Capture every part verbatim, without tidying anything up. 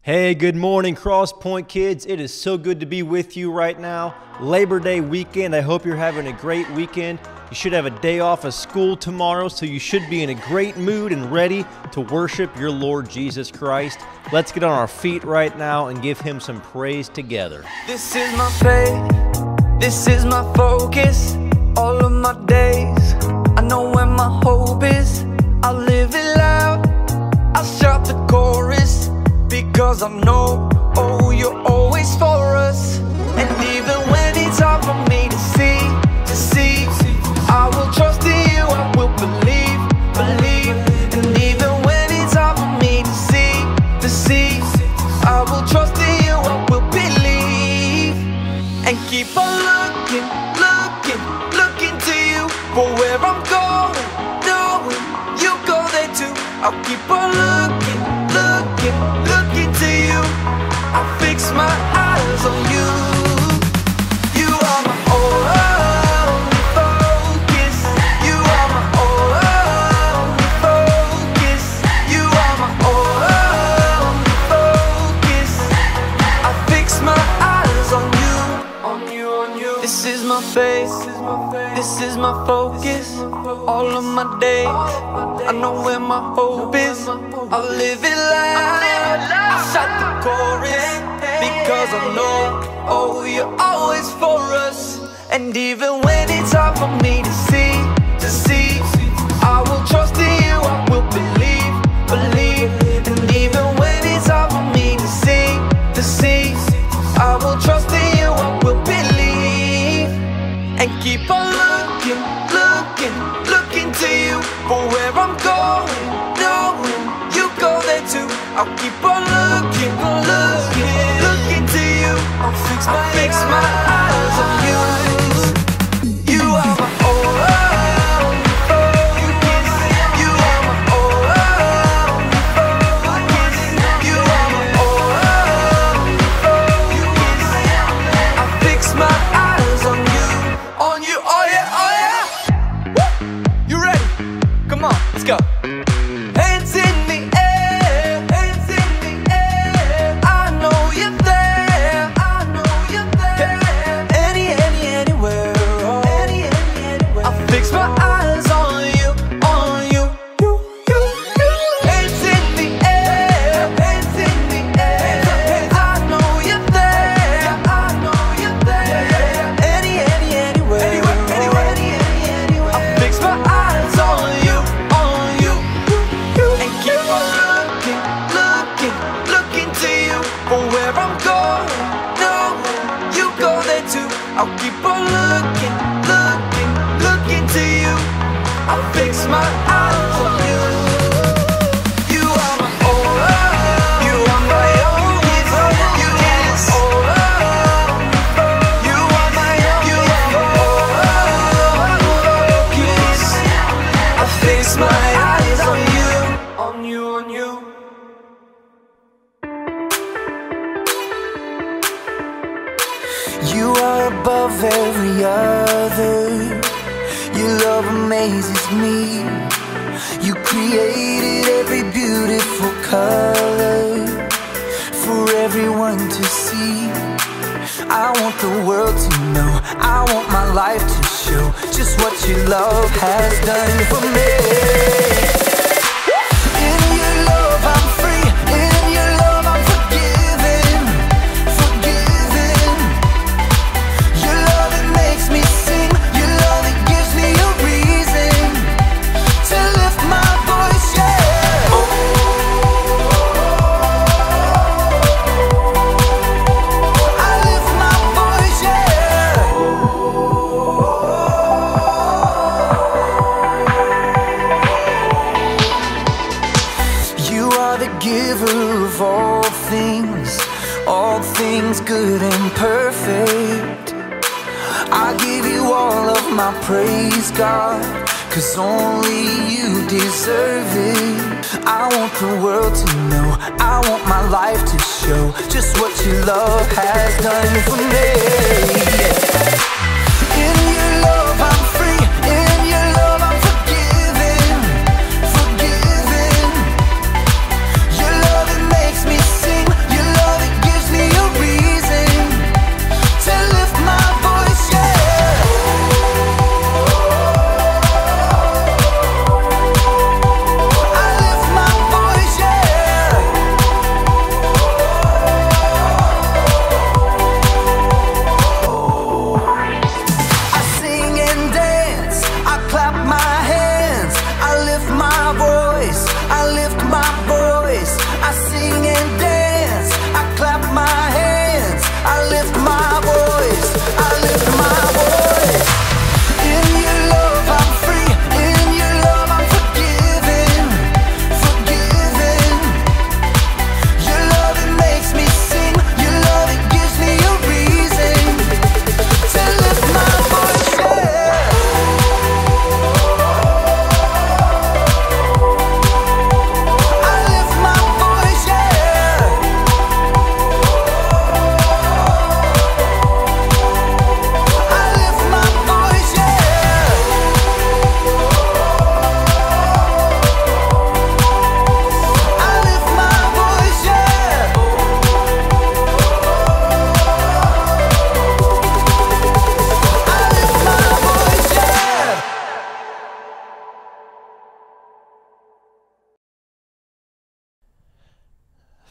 Hey, good morning, Crosspoint kids. It is so good to be with you right now. Labor Day weekend. I hope you're having a great weekend. You should have a day off of school tomorrow, so you should be in a great mood and ready to worship your Lord Jesus Christ. Let's get on our feet right now and give Him some praise together. This is my faith, this is my focus, all of my days. I know where my hope is, I live it loud, I shout the chorus, because I know, oh, you're always for us. And even when it's hard for me to see, to see, I will trust in you, I will believe, believe. And even when it's hard for me to see, to see, I will trust in you, I will believe. And keep on looking, looking, looking to you, for where I'm going, knowing you go there too. I'll keep on looking, looking, looking to you. I fix my eyes on you. You are my only focus. You are my only focus. You are my only focus. I fix my eyes on you, on you, on you. This is my faith, this is my focus, all of my days. I know where my hope is, I'll live it loud, I shout the chorus, because I know, oh, you're always for us. And even when it's hard for me to see, to see, I will trust in you, I will believe, believe. And even when it's hard for me to see, to see, I will trust in you, I will believe. And keep on looking, looking, looking to you, for where I'm going, knowing you go there too. I'll keep on looking, looking, looking to you. I'll fix my, I'll fix my eyes on you. You are my only focus. You are my only focus. You are my only focus. I fix my eyes on you, on you. Oh yeah, oh yeah. Woo! You ready? Come on, let's go. Hands in the air, hands in the air. I know you're there, I know you're there. Any, any, anywhere, oh. Any, any, anywhere. I fix my eyes on you, on you, you, you, you. Hands in the air, hands in the air. I know you're there, I know you're there. Any, any, anywhere, anywhere, anywhere, any, any, anywhere. I fix my eyes on you, on you, you, you. And keep on looking, looking, looking to you, for where I'm going, knowing you go there too. I'll keep on looking, looking, looking to you. I'll fix my eyes on you. You are my only, you are my only focus. You are my only, you are my only, you are my only focus. I fix my eyes on you, on you, on you. You are above every other. Your love amazes me. You created every beautiful color for everyone to see. I want the world to know, I want my life to show just what your love has done for me. In your love I'm free, in your love I'm forgiven, forgiven. Your love it makes me sing, your love it gives me a reason to lift my voice, yeah. Oh, I lift my voice, yeah. You are the giver of all things, all things good and perfect. I give you all of my praise, God, 'cause only you deserve it. I want the world to know, I want my life to show just what your love has done for me, yeah. In your love I'm free, in your love I'm forgiven, forgiven. Your love it makes me sing, your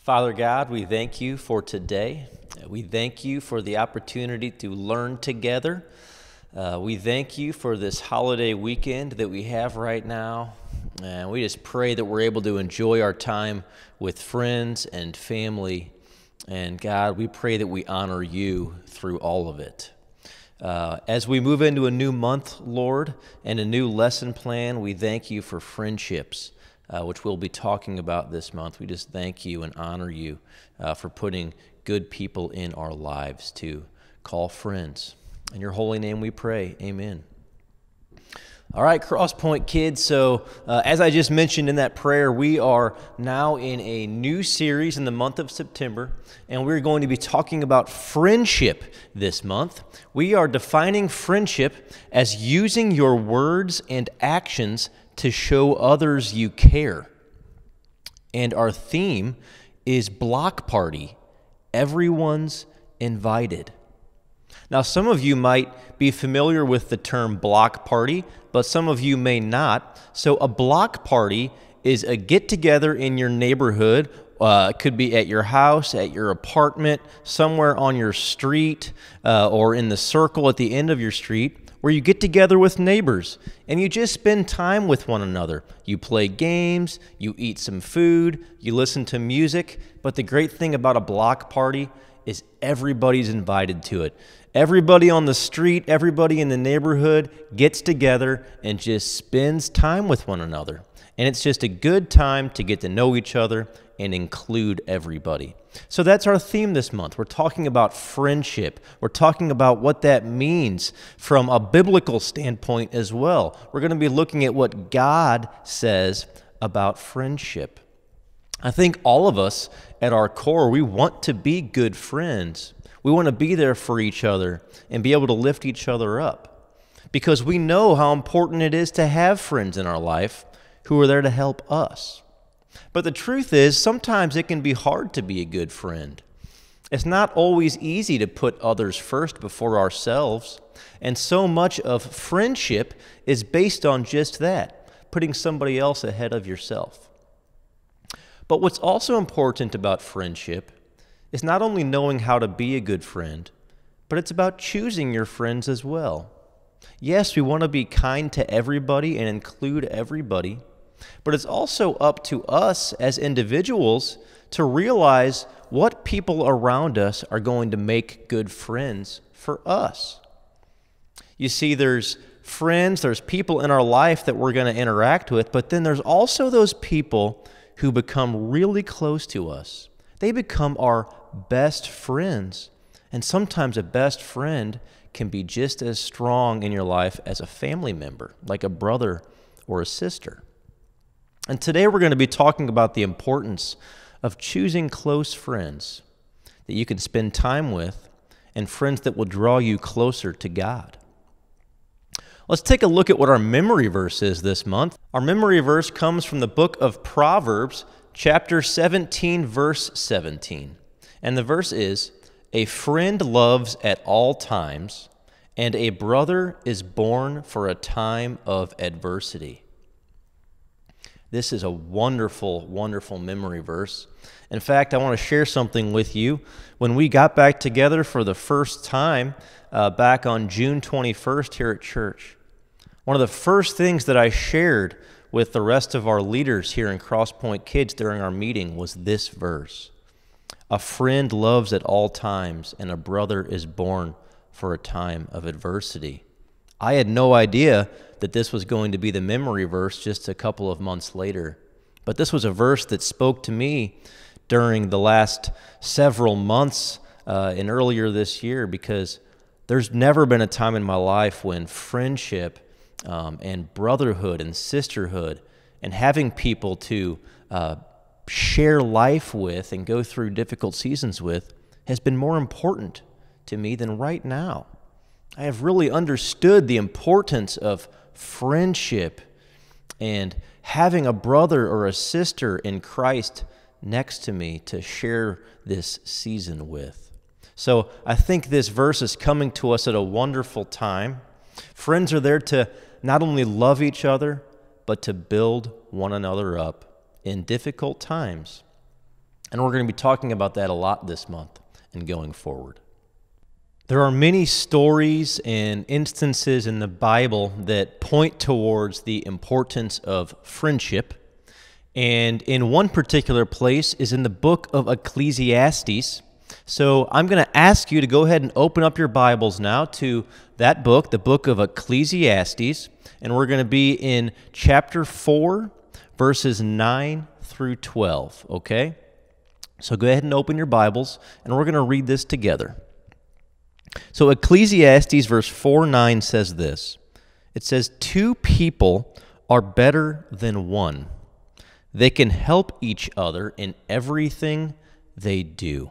Father God, we thank you for today. We thank you for the opportunity to learn together. Uh, we thank you for this holiday weekend that we have right now. And we just pray that we're able to enjoy our time with friends and family. And God, we pray that we honor you through all of it. Uh, as we move into a new month, Lord, and a new lesson plan, we thank you for friendships, uh, which we'll be talking about this month. We just thank you and honor you uh, for putting good people in our lives to call friends. In your holy name we pray, amen. All right, Crosspoint kids, so uh, as I just mentioned in that prayer, we are now in a new series in the month of September, and we're going to be talking about friendship this month. We are defining friendship as using your words and actions to show others you care. And our theme is block party. Everyone's invited. Now, some of you might be familiar with the term block party, but some of you may not. So a block party is a get-together in your neighborhood. Uh, it could be at your house, at your apartment, somewhere on your street, uh, or in the circle at the end of your street, where you get together with neighbors and you just spend time with one another. You play games, you eat some food, you listen to music. But the great thing about a block party is everybody's invited to it. Everybody on the street, everybody in the neighborhood gets together and just spends time with one another. And it's just a good time to get to know each other and include everybody. So that's our theme this month. We're talking about friendship. We're talking about what that means from a biblical standpoint as well. We're going to be looking at what God says about friendship. I think all of us at our core, we want to be good friends. We want to be there for each other and be able to lift each other up because we know how important it is to have friends in our life who are there to help us. But the truth is, sometimes it can be hard to be a good friend. It's not always easy to put others first before ourselves, and so much of friendship is based on just that, putting somebody else ahead of yourself. But what's also important about friendship is not only knowing how to be a good friend, but it's about choosing your friends as well. Yes, we want to be kind to everybody and include everybody, but it's also up to us as individuals to realize what people around us are going to make good friends for us. You see, there's friends, there's people in our life that we're going to interact with, but then there's also those people who become really close to us. They become our best friends. And sometimes a best friend can be just as strong in your life as a family member, like a brother or a sister. And today we're going to be talking about the importance of choosing close friends that you can spend time with and friends that will draw you closer to God. Let's take a look at what our memory verse is this month. Our memory verse comes from the book of Proverbs, chapter seventeen, verse seventeen. And the verse is, "A friend loves at all times, and a brother is born for a time of adversity." This is a wonderful, wonderful memory verse. In fact, I want to share something with you. When we got back together for the first time uh, back on June twenty-first here at church, one of the first things that I shared with the rest of our leaders here in Crosspoint Kids during our meeting was this verse. A friend loves at all times, and a brother is born for a time of adversity. I had no idea that this was going to be the memory verse just a couple of months later. But this was a verse that spoke to me during the last several months uh, and earlier this year, because there's never been a time in my life when friendship um, and brotherhood and sisterhood and having people to uh, share life with and go through difficult seasons with has been more important to me than right now. I have really understood the importance of friendship and having a brother or a sister in Christ next to me to share this season with. So I think this verse is coming to us at a wonderful time. Friends are there to not only love each other, but to build one another up in difficult times. And we're going to be talking about that a lot this month and going forward. There are many stories and instances in the Bible that point towards the importance of friendship. And in one particular place is in the book of Ecclesiastes. So I'm going to ask you to go ahead and open up your Bibles now to that book, the book of Ecclesiastes. And we're going to be in chapter four, verses nine through twelve, okay? So go ahead and open your Bibles, and we're going to read this together. So Ecclesiastes verse four nine says this. It says, "Two people are better than one. They can help each other in everything they do."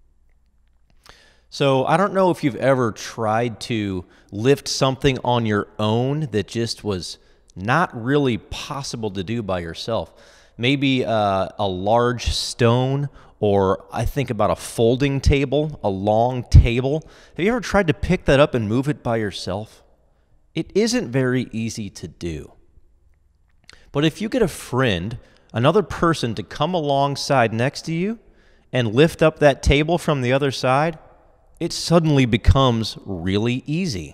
So I don't know if you've ever tried to lift something on your own that just was not really possible to do by yourself. Maybe uh, a large stone, or I think about a folding table, a long table. Have you ever tried to pick that up and move it by yourself? It isn't very easy to do. But if you get a friend, another person to come alongside next to you and lift up that table from the other side, it suddenly becomes really easy.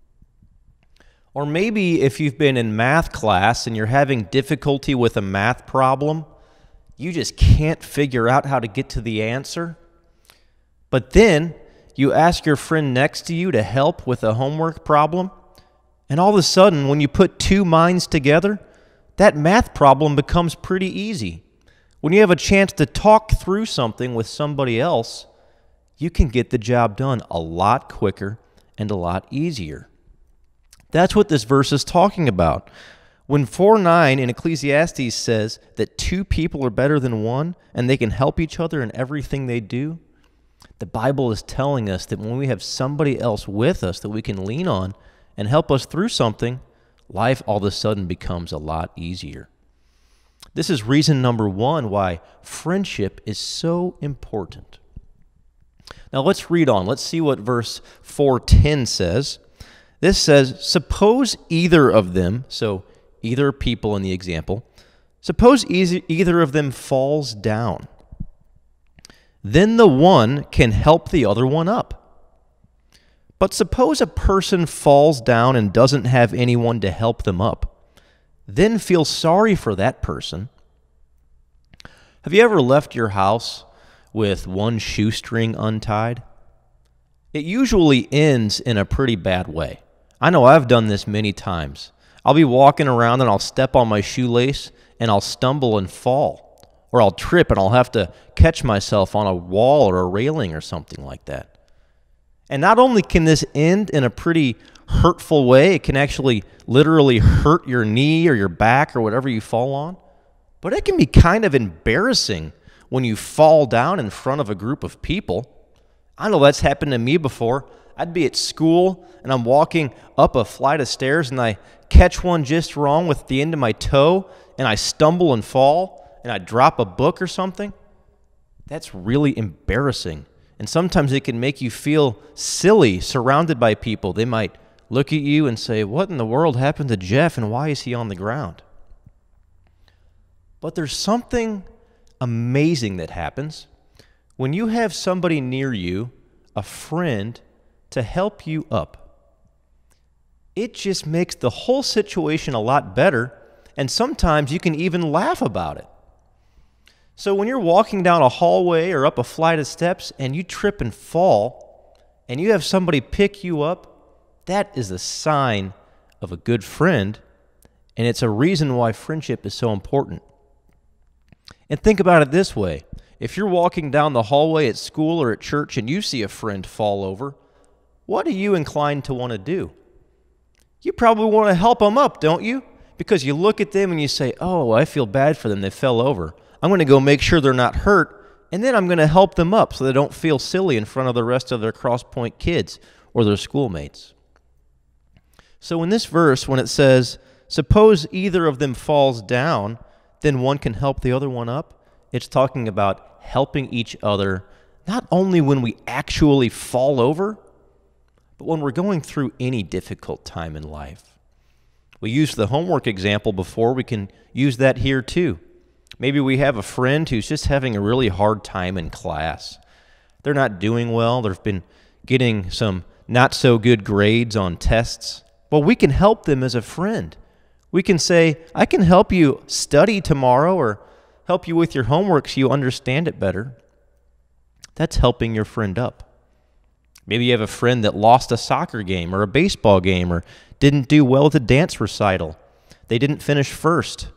Or maybe if you've been in math class and you're having difficulty with a math problem, you just can't figure out how to get to the answer. But then you ask your friend next to you to help with a homework problem, and all of a sudden, when you put two minds together, that math problem becomes pretty easy. When you have a chance to talk through something with somebody else, you can get the job done a lot quicker and a lot easier. That's what this verse is talking about. When four nine in Ecclesiastes says that two people are better than one and they can help each other in everything they do, the Bible is telling us that when we have somebody else with us that we can lean on and help us through something, life all of a sudden becomes a lot easier. This is reason number one why friendship is so important. Now let's read on. Let's see what verse four ten says. This says, "Suppose either of them," so either people in the example, "suppose either of them falls down. Then the one can help the other one up. But suppose a person falls down and doesn't have anyone to help them up. Then feel sorry for that person." Have you ever left your house with one shoestring untied? It usually ends in a pretty bad way. I know I've done this many times. I'll be walking around and I'll step on my shoelace and I'll stumble and fall. Or I'll trip and I'll have to catch myself on a wall or a railing or something like that. And not only can this end in a pretty hurtful way, it can actually literally hurt your knee or your back or whatever you fall on, but it can be kind of embarrassing when you fall down in front of a group of people. I know that's happened to me before. I'd be at school and I'm walking up a flight of stairs and I catch one just wrong with the end of my toe and I stumble and fall and I drop a book or something. That's really embarrassing. And sometimes it can make you feel silly surrounded by people. They might look at you and say, "What in the world happened to Jeff and why is he on the ground?" But there's something amazing that happens when you have somebody near you, a friend, to help you up. It just makes the whole situation a lot better, and sometimes you can even laugh about it. So when you're walking down a hallway or up a flight of steps and you trip and fall, and you have somebody pick you up, that is a sign of a good friend, and it's a reason why friendship is so important. And think about it this way. If you're walking down the hallway at school or at church and you see a friend fall over, what are you inclined to want to do? You probably want to help them up, don't you? Because you look at them and you say, "Oh, I feel bad for them. They fell over. I'm going to go make sure they're not hurt, and then I'm going to help them up so they don't feel silly in front of the rest of their Crosspoint kids or their schoolmates." So in this verse, when it says, "Suppose either of them falls down, then one can help the other one up," it's talking about helping each other not only when we actually fall over, but when we're going through any difficult time in life. We used the homework example before. We can use that here too. Maybe we have a friend who's just having a really hard time in class. They're not doing well. They've been getting some not so good grades on tests. Well, we can help them as a friend. We can say, I can help you study tomorrow or help you with your homework so you understand it better. That's helping your friend up. Maybe you have a friend that lost a soccer game or a baseball game or didn't do well at a dance recital. They didn't finish first.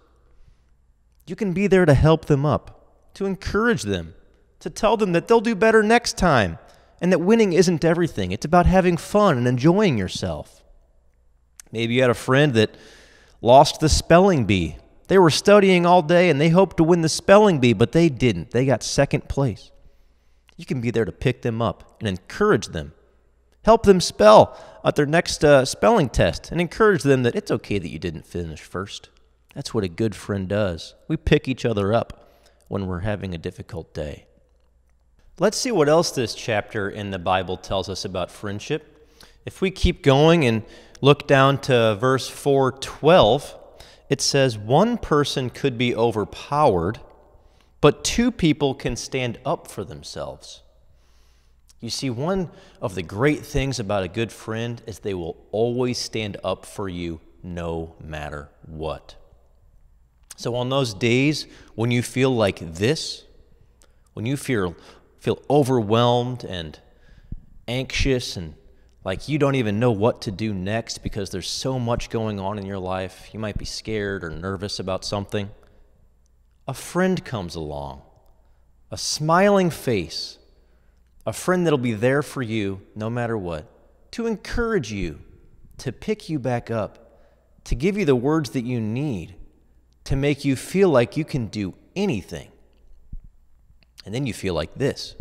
You can be there to help them up, to encourage them, to tell them that they'll do better next time, and that winning isn't everything. It's about having fun and enjoying yourself. Maybe you had a friend that lost the spelling bee. They were studying all day, and they hoped to win the spelling bee, but they didn't. They got second place. You can be there to pick them up and encourage them. Help them spell at their next uh, spelling test and encourage them that it's okay that you didn't finish first. That's what a good friend does. We pick each other up when we're having a difficult day. Let's see what else this chapter in the Bible tells us about friendship. If we keep going and look down to verse four twelve, it says, one person could be overpowered, but two people can stand up for themselves. You see, one of the great things about a good friend is they will always stand up for you no matter what. So on those days when you feel like this, when you feel, feel overwhelmed and anxious and like you don't even know what to do next because there's so much going on in your life, you might be scared or nervous about something, a friend comes along, a smiling face, a friend that'll be there for you no matter what, to encourage you, to pick you back up, to give you the words that you need, to make you feel like you can do anything. And then you feel like this.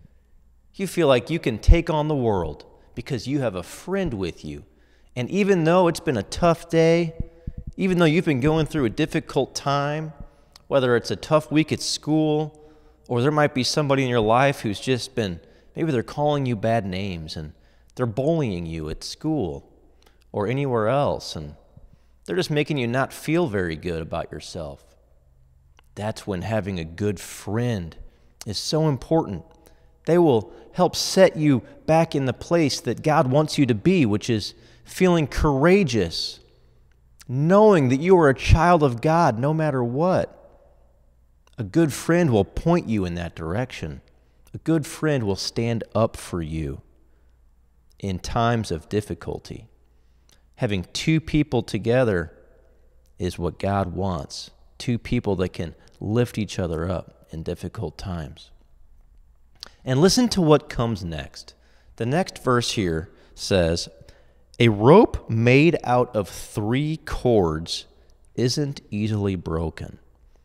You feel like you can take on the world because you have a friend with you. And even though it's been a tough day, even though you've been going through a difficult time, whether it's a tough week at school, or there might be somebody in your life who's just been, maybe they're calling you bad names and they're bullying you at school or anywhere else, and they're just making you not feel very good about yourself. That's when having a good friend is so important. They will help set you back in the place that God wants you to be, which is feeling courageous, knowing that you are a child of God no matter what. A good friend will point you in that direction. A good friend will stand up for you in times of difficulty. Having two people together is what God wants. Two people that can lift each other up in difficult times. And listen to what comes next. The next verse here says, a rope made out of three cords isn't easily broken.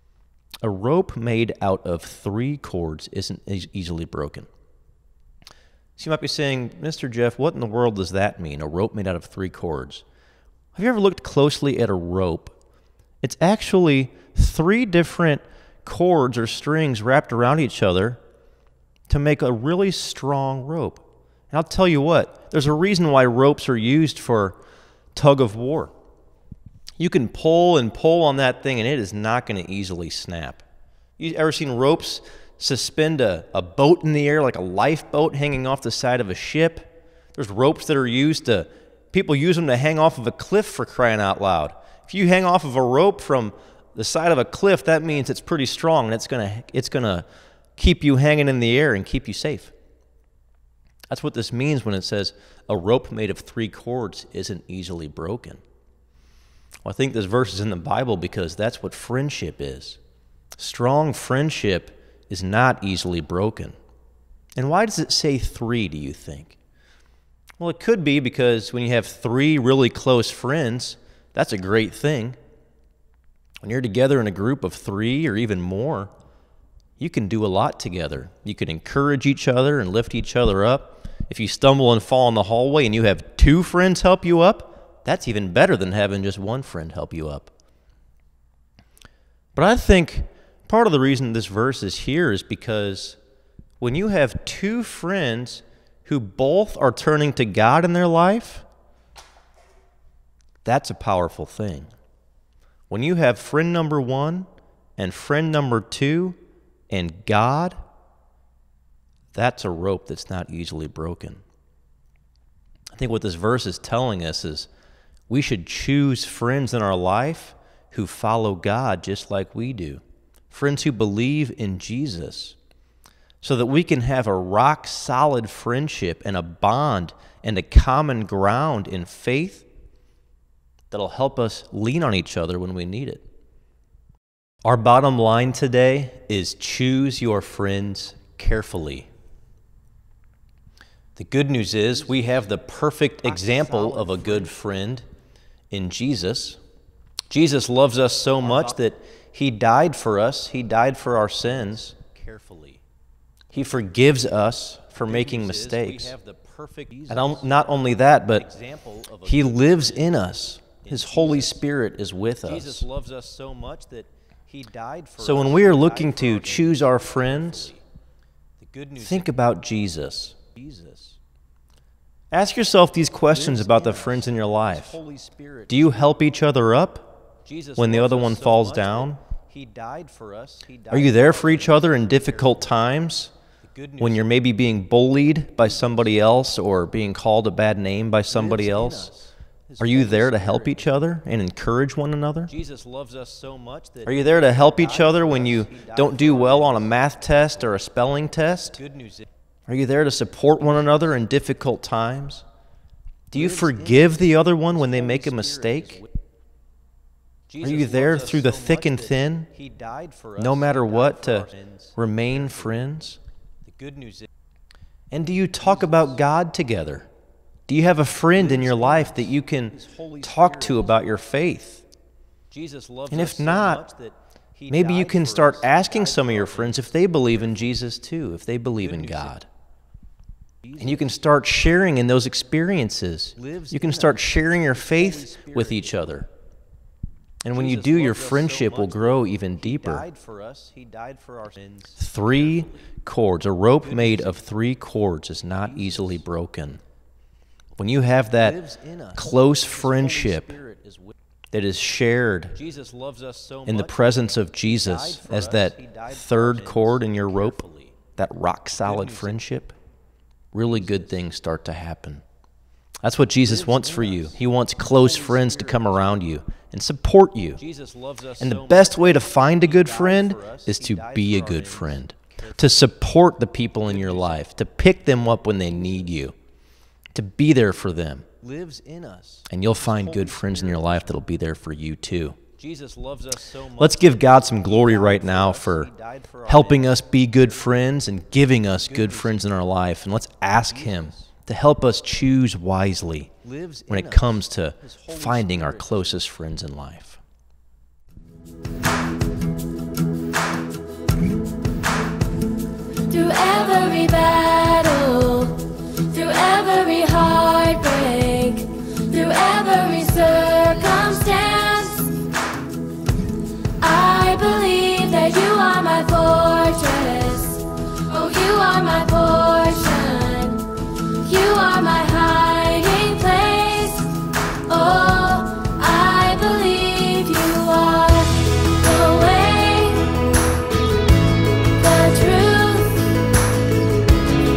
A rope made out of three cords isn't e- easily broken. So you might be saying, Mister Jeff, what in the world does that mean, a rope made out of three cords? Have you ever looked closely at a rope? It's actually three different cords or strings wrapped around each other to make a really strong rope. And I'll tell you what, there's a reason why ropes are used for tug of war. You can pull and pull on that thing and it is not going to easily snap. You ever seen ropes suspend a, a boat in the air like a lifeboat hanging off the side of a ship? There's ropes that are used to, people use them to hang off of a cliff, for crying out loud. If you hang off of a rope from the side of a cliff, that means it's pretty strong and it's going to it's going to keep you hanging in the air and keep you safe. That's what this means when it says a rope made of three cords isn't easily broken. Well, I think this verse is in the Bible because that's what friendship is. Strong friendship is not easily broken. And why does it say three, do you think? Well, it could be because when you have three really close friends, that's a great thing. When you're together in a group of three or even more, you can do a lot together. You can encourage each other and lift each other up. If you stumble and fall in the hallway and you have two friends help you up, that's even better than having just one friend help you up. But I think part of the reason this verse is here is because when you have two friends who both are turning to God in their life, that's a powerful thing. When you have friend number one and friend number two and God, that's a rope that's not easily broken. I think what this verse is telling us is we should choose friends in our life who follow God just like we do. Friends who believe in Jesus, so that we can have a rock-solid friendship and a bond and a common ground in faith that'll help us lean on each other when we need it. Our bottom line today is choose your friends carefully. The good news is we have the perfect example of a good friend in Jesus. Jesus loves us so much that he died for us. He died for our sins. Carefully. He forgives us for making mistakes. And not only that, but he lives in us. His Holy Spirit is with us. Jesus loves us so much that he died for us. So when we are looking to choose our friends, think about Jesus. Ask yourself these questions about the friends in your life. Do you help each other up when the other one falls down? Are you there for each other in difficult times when you're maybe being bullied by somebody else or being called a bad name by somebody else? Are you there to help each other and encourage one another? Jesus loves us so much that Are you there to help each other when you don't do well on a math test or a spelling test? Are you there to support one another in difficult times? Do you forgive the other one when they make a mistake? Are you there through the thick and thin, no matter what, to remain friends? And do you talk about God together? Do you have a friend in your life that you can talk to about your faith? And if not, maybe you can start asking some of your friends if they believe in Jesus too, if they believe in God. And you can start sharing in those experiences. You can start sharing your faith with each other. And when you do, your friendship will grow even deeper. Three cords, a rope made of three cords is not easily broken. When you have that close friendship that is shared in the presence of Jesus as that third cord in your rope, that rock-solid friendship, really good things start to happen. That's what Jesus wants for you. He wants close friends to come around you and support you. And the best way to find a good friend is to be a good friend, to support the people in your life, to pick them up when they need you, to be there for them. And you'll find good friends in your life that'll be there for you too. Let's give God some glory right now for helping us be good friends and giving us good friends in our life. And let's ask Him to help us choose wisely when it comes to finding our closest friends in life. Through every battle, through every heartbreak, through every circumstance, I believe that you are my fortress. Oh, you are my portion. You are my hiding place. Oh, I believe you are the way, the truth,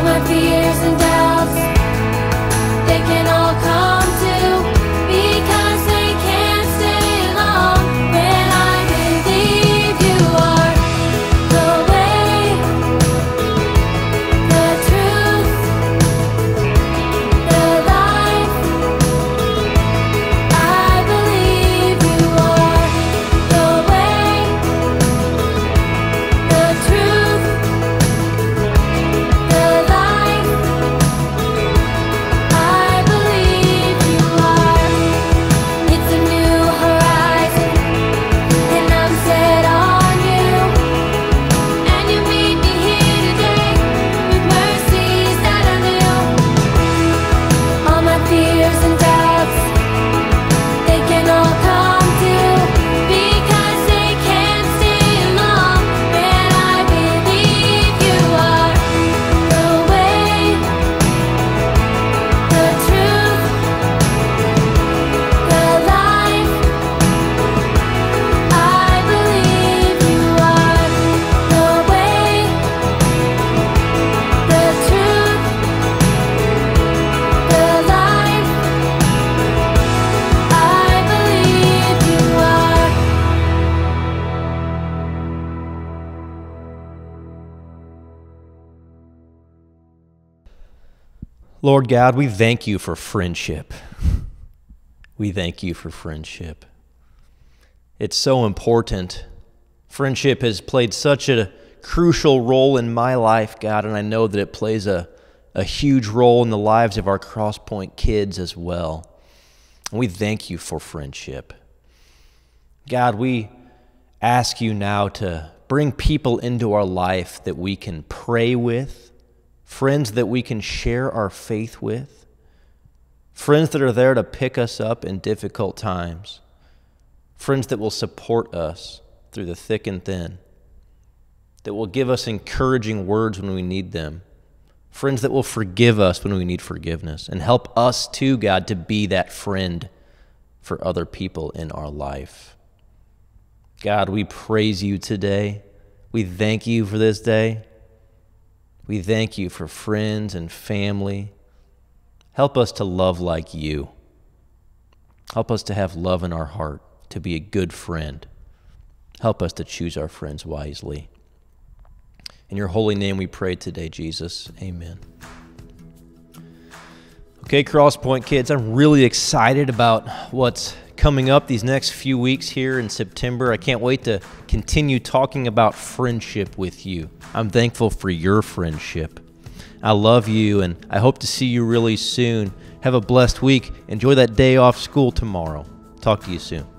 my fears and doubts, they can all come true, because they can't stay long when I believe you are the way, the truth, the life. I believe you are the way, the truth, the life. I believe you are. It's a new horizon, and I'm set on you. And you meet me here today with mercies that are new. All my fears and doubts, they can all come true, because they can't stay long when I believe you are the way, the truth, the life. I believe you are the way, the truth, the life. I believe you are. Lord God, we thank you for friendship. We thank you for friendship. It's so important. Friendship has played such a crucial role in my life, God, and I know that it plays a, a huge role in the lives of our Crosspoint kids as well. And we thank you for friendship. God, we ask you now to bring people into our life that we can pray with, friends that we can share our faith with, friends that are there to pick us up in difficult times, friends that will support us through the thick and thin, that will give us encouraging words when we need them, friends that will forgive us when we need forgiveness, and help us too, God, to be that friend for other people in our life. God, we praise you today. We thank you for this day. We thank you for friends and family. Help us to love like you. Help us to have love in our heart, to be a good friend. Help us to choose our friends wisely. In your holy name we pray today, Jesus. Amen. Okay, Crosspoint kids, I'm really excited about what's coming up these next few weeks here in September. I can't wait to continue talking about friendship with you. I'm thankful for your friendship. I love you, and I hope to see you really soon. Have a blessed week. Enjoy that day off school tomorrow. Talk to you soon.